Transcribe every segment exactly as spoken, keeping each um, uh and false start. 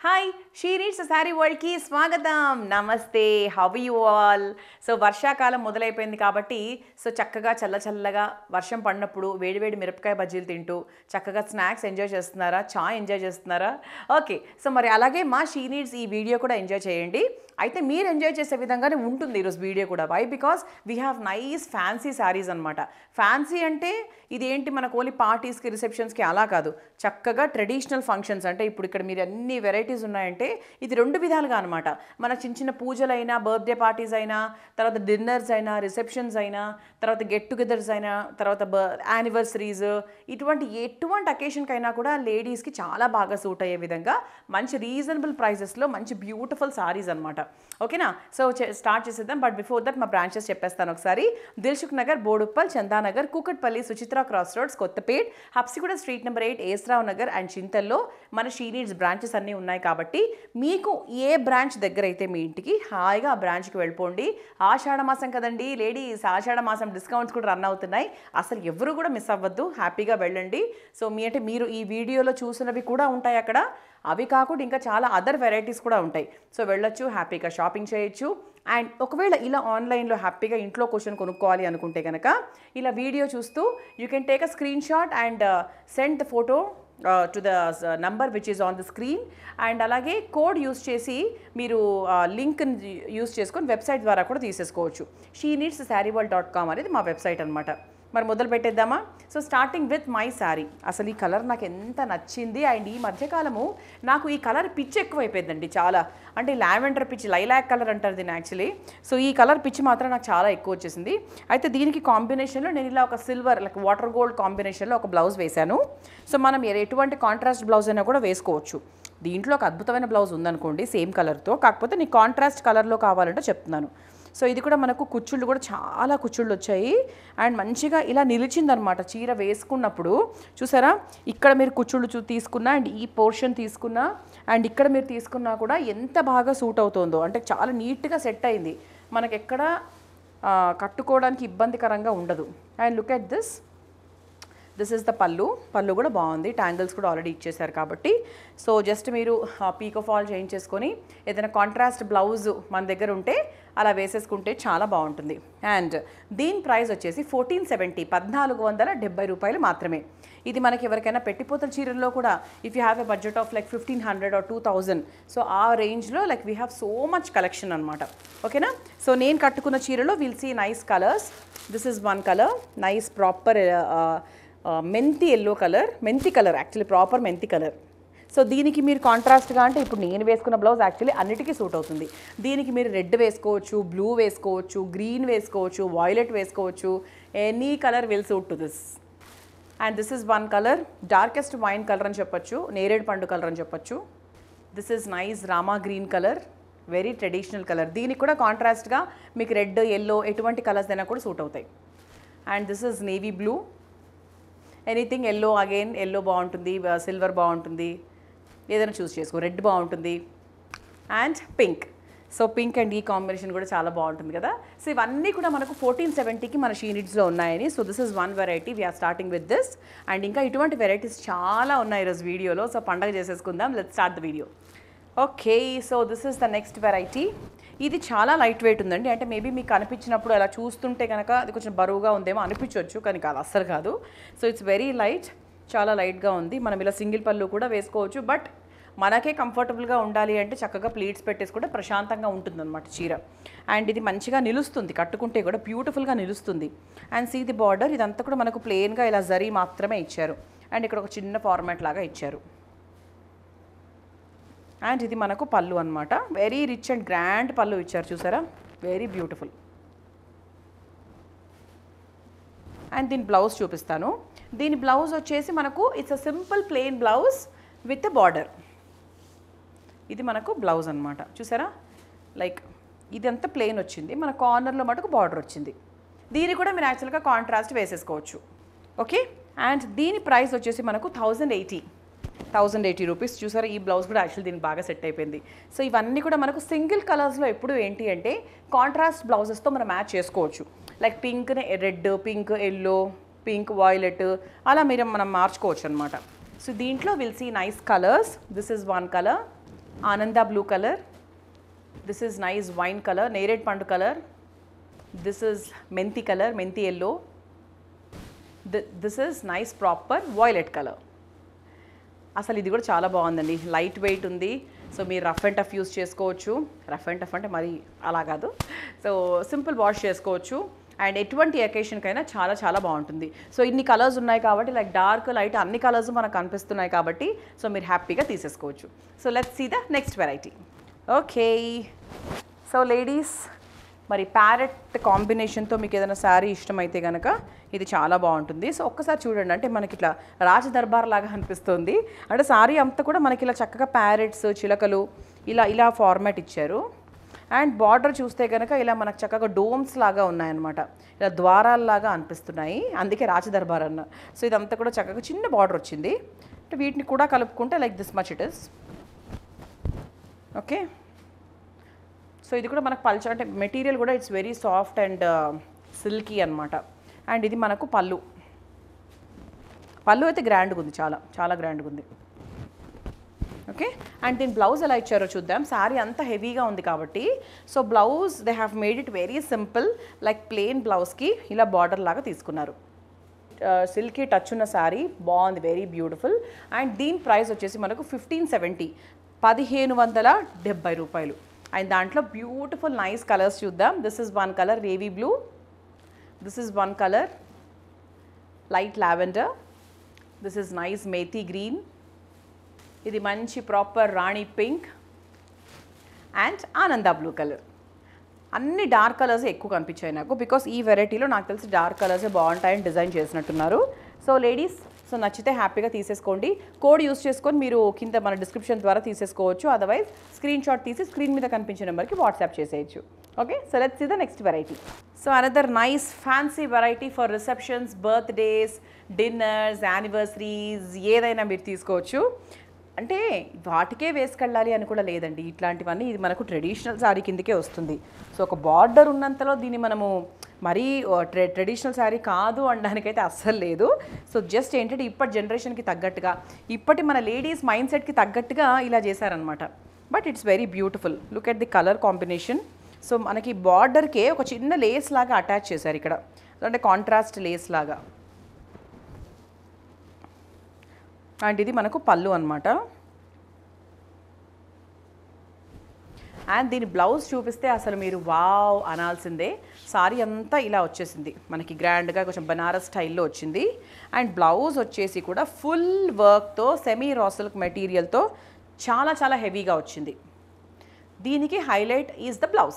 Hi she needs saree వరల్డ్కి స్వాగతం. Namaste, how you all? So వర్షాకాలం మొదలైపోయింది కాబట్టి సో చక్కగా చల్ల చల్లగా వర్షం పడినప్పుడు వేడివేడి మిరపకాయ బజ్జీలు తింటూ చక్కగా స్నాక్స్ ఎంజాయ్ చేస్తున్నారా, చాయ్ ఎంజాయ్ చేస్తున్నారా? ఓకే, సో మరి అలాగే మా షీ నీడ్స్ ఈ వీడియో కూడా ఎంజాయ్ చేయండి. అయితే మీరు ఎంజాయ్ చేసే విధంగానే ఉంటుంది ఈరోజు వీడియో కూడా. Why? Because we have nice fancy sarees అనమాట. ఫ్యాన్సీ అంటే ఇది ఏంటి, మనకు ఓన్లీ పార్టీస్కి రిసెప్షన్స్కి అలా కాదు, చక్కగా ట్రెడిషనల్ ఫంక్షన్స్. అంటే ఇప్పుడు ఇక్కడ మీరు అన్ని వెరైటీస్ ఉన్నాయంటే ఇది రెండు విధాలుగా అనమాట. మన చిన్న చిన్న పూజలైనా, బర్త్డే పార్టీస్ అయినా, తర్వాత డిన్నర్స్ అయినా, రిసెప్షన్స్ అయినా, తర్వాత గెట్ టుగెదర్స్ అయినా, తర్వాత బ యానివర్సరీస్, ఇటువంటి ఎటువంటి అకేషన్కి అయినా కూడా లేడీస్కి చాలా బాగా సూట్ అయ్యే విధంగా మంచి రీజనబుల్ ప్రైజెస్లో మంచి బ్యూటిఫుల్ సారీస్ అనమాట. ఓకేనా? సో స్టార్ట్ చేసేద్దాం. బట్ బిఫోర్ దట్ మా బ్రాంచెస్ చెప్పేస్తాను ఒకసారి. Dilsukhnagar, Boduppal, Chandanagar, Kukatpally, Suchitra cross roads, Kothapet, Habsiguda street number eight, AS Rao Nagar and చింతల్లో మన షీ నీడ్స్ బ్రాంచెస్ అన్నీ ఉన్నాయి. కాబట్టి మీకు ఏ బ్రాంచ్ దగ్గర అయితే మీ ఇంటికి హాయిగా ఆ బ్రాంచ్కి వెళ్ళిపోండి. ఆషాఢ మాసం కదండి లేడీస్, ఆషాఢ మాసం డిస్కౌంట్స్ కూడా రన్ అవుతున్నాయి. అసలు ఎవరు కూడా మిస్ అవ్వద్దు, హ్యాపీగా వెళ్ళండి. సో మీ అంటే మీరు ఈ వీడియోలో చూసినవి కూడా ఉంటాయి అక్కడ, అవి కాకుండా ఇంకా చాలా అదర్ వెరైటీస్ కూడా ఉంటాయి. సో వెళ్ళొచ్చు, హ్యాపీగా షాపింగ్ చేయొచ్చు. అండ్ ఒకవేళ ఇలా ఆన్లైన్లో హ్యాపీగా ఇంట్లో క్వశ్చన్ కొనుక్కోవాలి అనుకుంటే కనుక ఇలా వీడియో చూస్తూ you can take a screen shot and send the photo to the number which is on the screen. And అలాగే కోడ్ యూస్ చేసి మీరు లింక్ యూస్ చేసుకొని వెబ్సైట్ ద్వారా కూడా తీసేసుకోవచ్చు. She needs saree world dot com అనేది మా వెబ్సైట్ అనమాట. మరి మొదలు పెట్టేద్దామా? So starting with my saree. అసలు ఈ కలర్ నాకు ఎంత నచ్చింది. అండ్ ఈ మధ్యకాలము నాకు ఈ కలర్ పిచ్చి ఎక్కువైపోయిందండి చాలా. అంటే లావెండర్ పిచ్చి, లైలాక్ కలర్ అంటారు దీన్ని యాక్చువల్లీ. సో ఈ కలర్ పిచ్చి మాత్రం నాకు చాలా ఎక్కువ వచ్చేసింది. అయితే దీనికి కాంబినేషన్లో నేను ఇలా ఒక సిల్వర్ లైక్ వాటర్ గోల్డ్ కాంబినేషన్లో ఒక బ్లౌజ్ వేశాను. సో మనం ఎటువంటి కాంట్రాస్ట్ బ్లౌజ్ అయినా కూడా వేసుకోవచ్చు. దీంట్లో ఒక అద్భుతమైన బ్లౌజ్ ఉందనుకోండి సేమ్ కలర్తో, కాకపోతే నీకు కాంట్రాస్ట్ కలర్లో కావాలంటే చెప్తున్నాను. సో ఇది కూడా మనకు కుచ్చుళ్ళు కూడా చాలా కుచ్చుళ్ళు వచ్చాయి. అండ్ మంచిగా ఇలా నిలిచిందనమాట చీర వేసుకున్నప్పుడు. చూసారా, ఇక్కడ మీరు కుచ్చుళ్ళు చూ తీసుకున్నా అండ్ ఈ పోర్షన్ తీసుకున్నా అండ్ ఇక్కడ మీరు తీసుకున్నా కూడా ఎంత బాగా సూట్ అవుతుందో. అంటే చాలా నీట్గా సెట్ అయింది, మనకి ఎక్కడ కట్టుకోవడానికి ఇబ్బందికరంగా ఉండదు. And look at this, this is the పళ్ళు. పళ్ళు కూడా బాగుంది, ట్యాంగిల్స్ కూడా ఆల్రెడీ ఇచ్చేసారు కాబట్టి. సో జస్ట్ మీరు పీకో ఫాల్ చేయించేసుకొని ఏదైనా కాంట్రాస్ట్ బ్లౌజ్ మన దగ్గర ఉంటే అలా వేసేసుకుంటే చాలా బాగుంటుంది. అండ్ దీని ప్రైస్ వచ్చేసి ఫోర్టీన్ సెవెంటీ పద్నాలుగు వందల డెబ్బై రూపాయలు మాత్రమే. ఇది మనకి ఎవరికైనా పెట్టిపోతల చీరల్లో కూడా if you have a budget of like fifteen hundred or two thousand, so ఆ రేంజ్లో like we have so much collection అనమాట. ఓకేనా? సో నేను కట్టుకున్న చీరలో will see nice colours. This is one colour, nice proper మెంతి ఎల్లో కలర్, మెంతి colour actually proper మెంతి కలర్. సో దీనికి మీరు కాంట్రాస్ట్గా అంటే ఇప్పుడు నేను వేసుకున్న బ్లౌజ్ యాక్చువల్లీ అన్నిటికీ సూట్ అవుతుంది. దీనికి మీరు రెడ్ వేసుకోవచ్చు, బ్లూ వేసుకోవచ్చు, గ్రీన్ వేసుకోవచ్చు, వాయిలెట్ వేసుకోవచ్చు. Any colour will suit to this. And this is one colour, darkest wine colour అని చెప్పొచ్చు, నేరేడు పండు కలర్ అని చెప్పొచ్చు. This is nice Rama green colour, very traditional colour. దీనికి కూడా కాంట్రాస్ట్గా మీకు రెడ్, ఎల్లో ఎటువంటి కలర్స్ అయినా కూడా సూట్ అవుతాయి. And this is navy blue, anything yellow, again yellow బాగుంటుంది, సిల్వర్ బాగుంటుంది, ఏదైనా చూస్ చేసుకో. రెడ్ బాగుంటుంది. And pink. So pink and ఈ కాంబినేషన్ కూడా చాలా బాగుంటుంది కదా. సో ఇవన్నీ కూడా మనకు ఫోర్టీన్ సెవెంటీకి మన షీ నీడ్స్లో ఉన్నాయని. So this is one variety, we're starting with this. And ఇంకా ఇటువంటి వెరైటీస్ చాలా ఉన్నాయి ఈరోజు వీడియోలో. సో పండగ చేసేసుకుందాం. Let's start the video. Okay, so this is the next variety. ఇది చాలా లైట్ వెయిట్ ఉందండి. అంటే మేబీ మీకు అనిపించినప్పుడు అలా చూస్తుంటే కనుక అది కొంచెం బరువుగా ఉందేమో అనిపించవచ్చు, కానీ కాదు, అస్సలు కాదు. సో ఇట్స్ వెరీ లైట్, చాలా లైట్గా ఉంది. మనం ఇలా సింగిల్ పళ్ళు కూడా వేసుకోవచ్చు. బట్ మనకే కంఫర్టబుల్గా ఉండాలి అంటే చక్కగా ప్లీట్స్ పెట్టేసుకుంటే ప్రశాంతంగా ఉంటుందన్నమాట చీర. అండ్ ఇది మంచిగా నిలుస్తుంది, కట్టుకుంటే కూడా బ్యూటిఫుల్గా నిలుస్తుంది. అండ్ సీ ది బార్డర్, ఇదంతా కూడా మనకు ప్లెయిన్గా ఇలా జరీ మాత్రమే ఇచ్చారు. అండ్ ఇక్కడ ఒక చిన్న ఫార్మాట్ లాగా ఇచ్చారు. అండ్ ఇది మనకు పళ్ళు అనమాట. వెరీ రిచ్ అండ్ గ్రాండ్ పళ్ళు ఇచ్చారు, చూసారా, వెరీ బ్యూటిఫుల్. అండ్ దీని బ్లౌజ్ చూపిస్తాను. దీని బ్లౌజ్ వచ్చేసి మనకు it's a simple plain blouse with border. ఇది మనకు బ్లౌజ్ అనమాట, చూసారా, లైక్ ఇదంతా ప్లెయిన్ వచ్చింది, మన కార్నర్లో మటుకు బార్డర్ వచ్చింది. దీన్ని కూడా మీరు యాక్చువల్గా కాంట్రాస్ట్ వేసేసుకోవచ్చు. ఓకే, అండ్ దీని ప్రైస్ వచ్చేసి మనకు thousand eighty thousand eighty rupees. చూసారా, ఈ బ్లౌజ్ కూడా యాక్చువల్లీ దీనికి బాగా సెట్ అయిపోయింది. సో ఇవన్నీ కూడా మనకు సింగిల్ కలర్స్లో ఎప్పుడు ఏంటి అంటే కాంట్రాస్ట్ బ్లౌజెస్తో మనం మ్యాచ్ చేసుకోవచ్చు. Like pink red, pink yellow, pink violet, అలా మీరు మనం మార్చుకోవచ్చు అనమాట. సో దీంట్లో will see nice colours. This is one colour, Ananda blue color. This is nice wine color, Nered Pandu color. This is Menti color, Menti yellow. This is nice proper violet color. అసలు ఇది కూడా చాలా బాగుందండి, light weight ఉంది. So మీరు rough and tough use చేసుకోవచ్చు. Rough and tough అంటే మరి అలా కాదు, సో సింపుల్ వాష్ చేసుకోవచ్చు. అండ్ ఎటువంటి అకేషన్కైనా చాలా చాలా బాగుంటుంది. సో ఇన్ని కలర్స్ ఉన్నాయి కాబట్టి లైక్ డార్క్ లైట్ అన్ని కలర్స్ మనకు కనిపిస్తున్నాయి కాబట్టి సో మీరు హ్యాపీగా తీసేసుకోవచ్చు. So let's see the next variety. Okay, so ladies మరి ప్యారెట్ కాంబినేషన్తో మీకు ఏదైనా శారీ ఇష్టమైతే కనుక ఇది చాలా బాగుంటుంది. సో ఒక్కసారి చూడండి, అంటే మనకి ఇట్లా రాజ దర్బార్ లాగా అనిపిస్తుంది. అంటే శారీ అంతా కూడా మనకి ఇలా చక్కగా ప్యారెట్స్, చిలకలు ఇలా ఇలా ఫార్మాట్ ఇచ్చారు. అండ్ బార్డర్ చూస్తే కనుక ఇలా మనకు చక్కగా డోమ్స్ లాగా ఉన్నాయన్నమాట, ఇలా ద్వారాల్లాగా అనిపిస్తున్నాయి, అందుకే రాజ దర్బార్ అన్న. సో ఇదంతా కూడా చక్కగా చిన్న బార్డర్ వచ్చింది. అంటే వీటిని కూడా కలుపుకుంటే like this much it is. Okay, so ఇది కూడా మనకు పల్చ, అంటే మెటీరియల్ కూడా it's very soft and silky అనమాట. అండ్ ఇది మనకు పళ్ళు. పళ్ళు అయితే గ్రాండ్గా ఉంది, చాలా చాలా గ్రాండ్గా ఉంది. ఓకే, అండ్ దీని బ్లౌజ్ ఎలా ఇచ్చారో చూద్దాం. శారీ అంత హెవీగా ఉంది కాబట్టి so blouse they have made it very simple, like plain బ్లౌజ్కి ఇలా బార్డర్ లాగా తీసుకున్నారు. సిల్కీ టచ్ ఉన్న శారీ బాగుంది, వెరీ బ్యూటిఫుల్. అండ్ దీని ప్రైస్ వచ్చేసి మనకు ఫిఫ్టీన్ సెవెంటీ పదిహేను వందల డెబ్బై రూపాయలు. అండ్ దాంట్లో బ్యూటిఫుల్ నైస్ కలర్స్ చూద్దాం. This is one colour navy blue, this is one colour light lavender, this is nice methi green, ఇది మంచి proper rani pink and Ananda blue colour. అన్ని డార్క్ కలర్స్ ఎక్కువ కనిపించాయి నాకు, బికాస్ ఈ వెరైటీలో నాకు తెలిసి డార్క్ కలర్సే బాగుంటాయని డిజైన్ చేసినట్టున్నారు. సో లేడీస్, సో నచ్చితే హ్యాపీగా తీసేసుకోండి. కోడ్ యూస్ చేసుకొని మీరు కింద మన డిస్క్రిప్షన్ ద్వారా తీసేసుకోవచ్చు. అదర్వైజ్ స్క్రీన్ షాట్ తీసి స్క్రీన్ మీద కనిపించే నెంబర్కి వాట్సాప్ చేసేయచ్చు. Okay, so let's see the next variety. So another nice fancy variety for receptions, birthdays, dinners, anniversaries ఏదైనా మీరు తీసుకోవచ్చు. అంటే వాటికే వేసుకెళ్ళాలి అని కూడా లేదండి, ఇట్లాంటివన్నీ ఇది మనకు ట్రెడిషనల్ శారీ కిందకే వస్తుంది. సో ఒక బార్డర్ ఉన్నంతలో దీన్ని మనము మరీ ట్రె ట్రెడిషనల్ శారీ కాదు అనడానికైతే అస్సలు లేదు. సో జస్ట్ ఏంటంటే ఇప్పటి జనరేషన్కి తగ్గట్టుగా, ఇప్పటి మన లేడీస్ మైండ్ సెట్కి తగ్గట్టుగా ఇలా చేశారనమాట. But it's very beautiful. Look at the colour combination. So మనకి బార్డర్కే ఒక చిన్న లేస్ లాగా అటాచ్ చేశారు ఇక్కడ, అంటే కాంట్రాస్ట్ లేస్ లాగా. అండ్ ఇది మనకు పళ్ళు అనమాట. అండ్ దీని బ్లౌజ్ చూపిస్తే అసలు మీరు వావ్ అనాల్సిందే. సారీ అంతా ఇలా వచ్చేసింది మనకి గ్రాండ్గా, కొంచెం బనారస్ స్టైల్లో వచ్చింది. అండ్ బ్లౌజ్ వచ్చేసి కూడా ఫుల్ వర్క్తో సెమీ రా సిల్క్ మెటీరియల్తో చాలా చాలా హెవీగా వచ్చింది. దీనికి highlight is the blouse.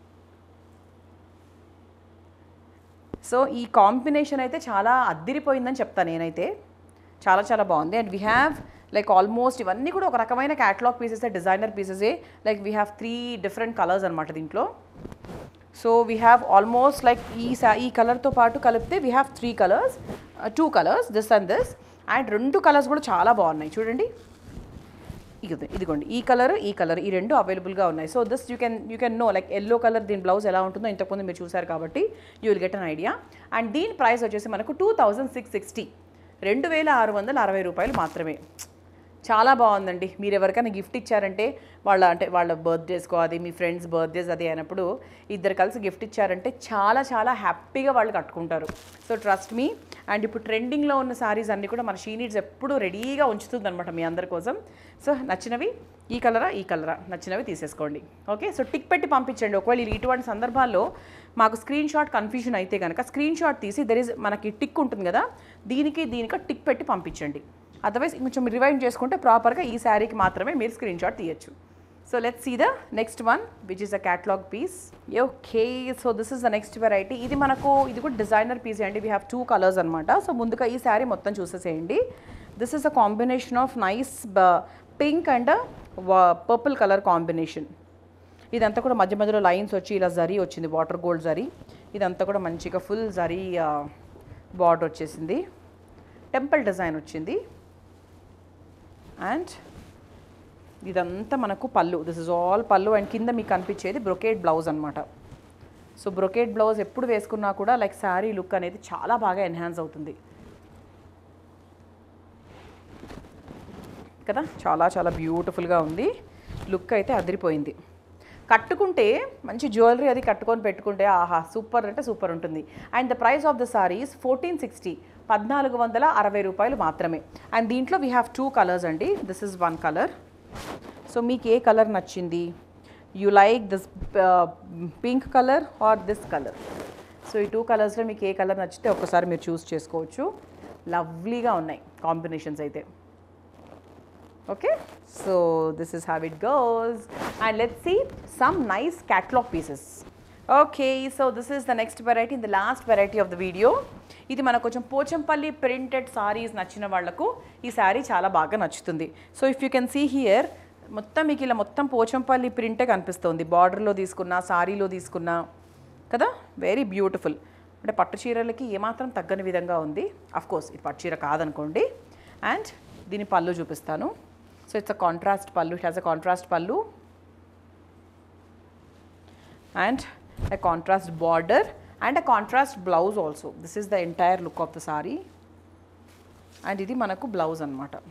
So ఈ కాంబినేషన్ అయితే చాలా అద్దిరిపోయిందని చెప్తాను నేనైతే, చాలా చాలా బాగుంది. And we have like almost ఇవన్నీ కూడా ఒక రకమైన క్యాటలాగ్ పీసెసే, డిజైనర్ పీసెసే. Like we have three different colours అనమాట దీంట్లో. So we have almost like ఈ ఈ కలర్తో పాటు కలిపితే we have three colours, two colours, this and this. And రెండు కలర్స్ కూడా చాలా బాగున్నాయి చూడండి. ఇది ఇదిగోండి, ఈ కలర్ ఈ కలర్ ఈ రెండు అవైలబుల్గా ఉన్నాయి. So this you can you can know like yellow colour దీని బ్లౌజ్ ఎలా ఉంటుందో ఇంతకుముందు మీరు చూసారు కాబట్టి you will get an idea. And దీని ప్రైస్ వచ్చేసి మనకు టూ థౌజండ్ సిక్స్ సిక్స్టీ రెండు వేల ఆరు వందల అరవై రూపాయలు మాత్రమే. చాలా బాగుందండి. మీరు ఎవరికైనా గిఫ్ట్ ఇచ్చారంటే వాళ్ళ అంటే వాళ్ళ బర్త్డేస్కో, అది మీ ఫ్రెండ్స్ బర్త్డేస్ అది అయినప్పుడు ఇద్దరు కలిసి గిఫ్ట్ ఇచ్చారంటే చాలా చాలా హ్యాపీగా వాళ్ళు కట్టుకుంటారు. So trust me. అండ్ ఇప్పుడు ట్రెండింగ్లో ఉన్న సారీస్ అన్నీ కూడా మన షీ నీడ్స్ ఎప్పుడు రెడీగా ఉంచుతుంది అనమాట మీ అందరి కోసం. సో నచ్చినవి ఈ కలరా ఈ కలరా నచ్చినవి తీసేసుకోండి. ఓకే, సో టిక్ పెట్టి పంపించండి. ఒకవేళ ఇటువంటి సందర్భాల్లో మాకు స్క్రీన్ షాట్ కన్ఫ్యూజన్ అయితే కనుక స్క్రీన్ షాట్ తీసి దెర్ ఇస్ మనకి టిక్ ఉంటుంది కదా, దీనికి దీనికి టిక్ పెట్టి పంపించండి. అదర్వైజ్ కొంచెం రివైండ్ చేసుకుంటే ప్రాపర్గా ఈ శారీకి మాత్రమే మీరు స్క్రీన్ షాట్ తీయచ్చు. So let's see the next one which is a catalogue piece. Okay, so this is the next variety. ఇది మనకు ఇది కూడా డిజైనర్ పీస్ అండి. వీ హ్యావ్ టూ కలర్స్ అనమాట. సో ముందుగా ఈ శారీ మొత్తం చూసేసేయండి. This is a combination of nice pink and purple colour combination. ఇదంతా కూడా మధ్య మధ్యలో లైన్స్ వచ్చి ఇలా జరీ వచ్చింది, వాటర్ గోల్డ్ జరీ. ఇదంతా కూడా మంచిగా ఫుల్ జరీ బార్డర్ వచ్చేసింది, టెంపుల్ డిజైన్ వచ్చింది. అండ్ ఇదంతా మనకు పళ్ళు, దిస్ ఇస్ ఆల్ పళ్ళు. అండ్ కింద మీకు కనిపించేది బ్రొకేడ్ బ్లౌజ్ అనమాట. సో బ్రొకేడ్ బ్లౌజ్ ఎప్పుడు వేసుకున్నా కూడా లైక్ శారీ లుక్ అనేది చాలా బాగా ఎన్హాన్స్ అవుతుంది కదా, చాలా చాలా బ్యూటిఫుల్గా ఉంది. లుక్ అయితే అదిరిపోయింది. కట్టుకుంటే మంచి జ్యువెలరీ అది కట్టుకొని పెట్టుకుంటే ఆహా సూపర్ అంటే సూపర్ ఉంటుంది. And the price of the saris fourteen sixty పద్నాలుగు వందల అరవై రూపాయలు మాత్రమే. అండ్ దీంట్లో వీ హ్యావ్ టూ కలర్స్ అండి. This is one colour. So మీకు ఏ కలర్ నచ్చింది? You like this pink colour or this colour? So ఈ టూ కలర్స్లో మీకు ఏ కలర్ నచ్చితే ఒక్కసారి మీరు చూస్ చేసుకోవచ్చు. లవ్లీగా ఉన్నాయి కాంబినేషన్స్ అయితే. Okay, so this is how it goes, and let's see some nice catalog pieces. Okay, so this is the next variety, the last variety of the video. ఇది మనకు కొంచెం పోచంపల్లి ప్రింటెడ్ సారీస్ నచ్చిన వాళ్ళకు ఈ సారీ చాలా బాగా నచ్చుతుంది. So if you can see here మొత్తం మీకు ఇలా మొత్తం పోచంపల్లి ప్రింటే కనిపిస్తుంది. బార్డర్లో తీసుకున్నా సారీలో తీసుకున్నా కదా, వెరీ బ్యూటిఫుల్. అంటే పట్టు చీరలకి ఏమాత్రం తగ్గని విధంగా ఉంది. అఫ్ కోర్స్ ఇది పట్టు చీర కాదనుకోండి. అండ్ దీని పళ్ళు చూపిస్తాను. So it's a contrast pallu, it has a contrast pallu and a contrast border and a contrast blouse also. This is the entire look of the saree and idi manaku blouse anamata.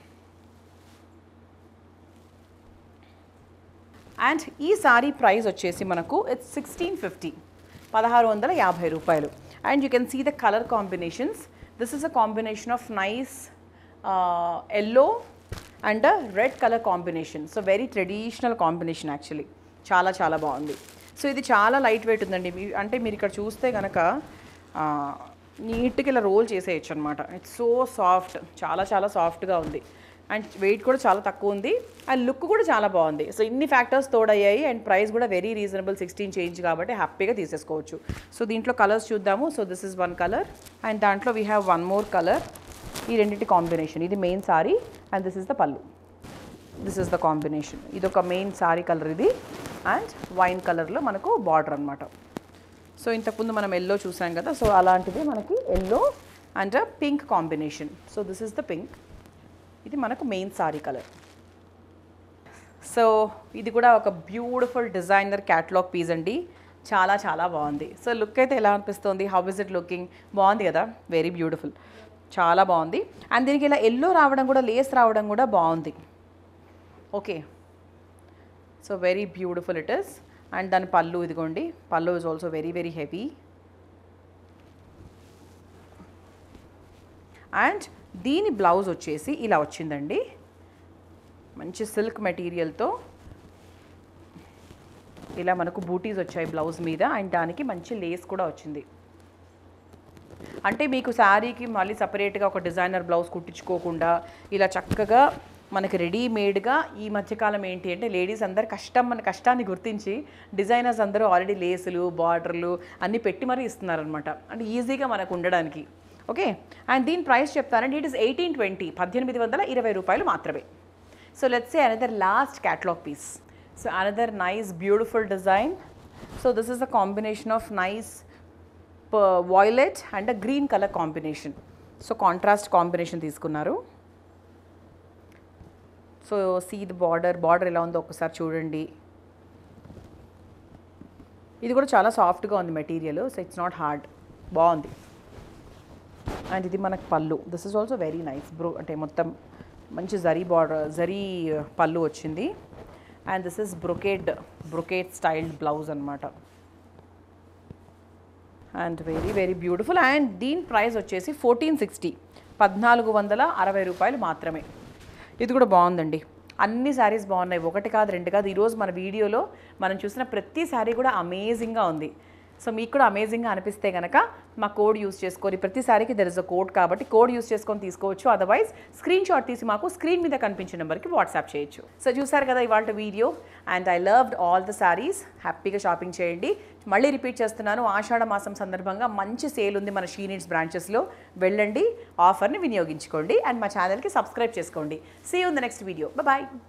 And ee saree price vachesi manaku it's sixteen fifty sixteen fifty రూపాయలు. And you can see the color combinations. This is a combination of nice uh, yellow and red colour combination. So very traditional combination actually. చాలా చాలా బాగుంది. So ఇది చాలా light weight ఉందండి. అంటే మీరు ఇక్కడ చూస్తే కనుక నీట్గా ఇలా రోల్ చేసేయచ్చు అనమాట. ఇట్స్ సో సాఫ్ట్, చాలా చాలా సాఫ్ట్గా ఉంది. అండ్ వెయిట్ కూడా చాలా తక్కువ ఉంది. అండ్ లుక్ కూడా చాలా బాగుంది. సో ఇన్ని ఫ్యాక్టర్స్ తోడయ్యాయి. అండ్ ప్రైస్ కూడా వెరీ రీజనబుల్, సిక్స్టీన్ చేంజ్ కాబట్టి హ్యాపీగా తీసేసుకోవచ్చు. సో దీంట్లో కలర్స్ చూద్దాము. So this is one colour and దాంట్లో we have one more colour. ఈ రెండింటి కాంబినేషన్. ఇది main sari and this is the pallu. This is the combination. ఇది ఒక మెయిన్ సారీ కలర్ ఇది. అండ్ వైన్ కలర్లో మనకు బార్డర్ అనమాట. సో ఇంతకుముందు మనం ఎల్లో చూసాం కదా, సో అలాంటిది మనకి yellow and pink combination. So this is the pink. ఇది మనకు మెయిన్ సారీ కలర్. సో ఇది కూడా ఒక బ్యూటిఫుల్ డిజైనర్ క్యాటలాగ్ పీస్ అండి. చాలా చాలా బాగుంది. సో లుక్ అయితే ఎలా అనిపిస్తుంది? How is it looking? బాగుంది కదా, వెరీ బ్యూటిఫుల్, చాలా బాగుంది. అండ్ దీనికి ఇలా ఎల్లో రావడం కూడా, లేస్ రావడం కూడా బాగుంది. Okay, so very beautiful it is. And దాని పళ్ళు ఇదిగోండి. Pallu is also very very heavy. And దీని బ్లౌజ్ వచ్చేసి ఇలా వచ్చిందండి. మంచి సిల్క్ మెటీరియల్తో ఇలా మనకు బూటీస్ వచ్చాయి బ్లౌజ్ మీద. అండ్ దానికి మంచి లేస్ కూడా వచ్చింది. అంటే మీకు శారీకి మళ్ళీ సపరేట్గా ఒక డిజైనర్ బ్లౌజ్ కుట్టించుకోకుండా ఇలా చక్కగా మనకి రెడీమేడ్గా ఈ మధ్యకాలం ఏంటి అంటే లేడీస్ అందరు కష్టం, మన కష్టాన్ని గుర్తించి డిజైనర్స్ అందరూ ఆల్రెడీ లేసులు, బార్డర్లు అన్నీ పెట్టి మరీ ఇస్తున్నారనమాట. అంటే ఈజీగా మనకు ఉండడానికి. ఓకే, అండ్ దీని ప్రైస్ చెప్తానండి. ఇట్ ఇస్ ఎయిటీన్ ట్వంటీ పద్దెనిమిది వందల ఇరవై రూపాయలు మాత్రమే. So let's say another last catalogue piece. So another nice beautiful design. So this is the combination of nice violet and green colour combination. So contrast combination తీసుకున్నారు. So see the border. Border ఎలా ఉందో ఒకసారి చూడండి. ఇది కూడా చాలా సాఫ్ట్గా ఉంది material. So it's not hard, బాగుంది. అండ్ ఇది మనకు పళ్ళు. This is also very nice. బ్రో అంటే మొత్తం మంచి జరీ బార్డర్, జరీ పళ్ళు వచ్చింది. And this is brocade brocade styled blouse అనమాట. And very very beautiful. And దీని ప్రైస్ వచ్చేసి ఫోర్టీన్ సిక్స్టీ పద్నాలుగు వందల అరవై రూపాయలు మాత్రమే. ఇది కూడా బాగుందండి. అన్ని శారీస్ బాగున్నాయి, ఒకటి కాదు రెండు కాదు. ఈరోజు మన వీడియోలో మనం చూసిన ప్రతి శారీ కూడా అమేజింగ్గా ఉంది. సో మీకు కూడా అమేజింగ్గా అనిపిస్తే కనుక మా కోడ్ యూస్ చేసుకొని, ప్రతి శారీకి దెర్ ఇస్ అ కోడ్ కాబట్టి కోడ్ యూస్ చేసుకొని తీసుకోవచ్చు. అదర్వైజ్ స్క్రీన్ షాట్ తీసి మాకు స్క్రీన్ మీద కనిపించే నెంబర్కి వాట్సాప్ చేయొచ్చు. సో చూసారు కదా ఇవాళ video. And I loved all the saris. హ్యాపీగా షాపింగ్ చేయండి. మళ్ళీ రిపీట్ చేస్తున్నాను, ఆషాఢ మాసం సందర్భంగా మంచి సేల్ ఉంది మన షీ నీడ్స్ బ్రాంచెస్లో. వెళ్ళండి, ఆఫర్ని వినియోగించుకోండి. అండ్ మా ఛానల్కి సబ్స్క్రైబ్ చేసుకోండి. See you in the next video. Bye.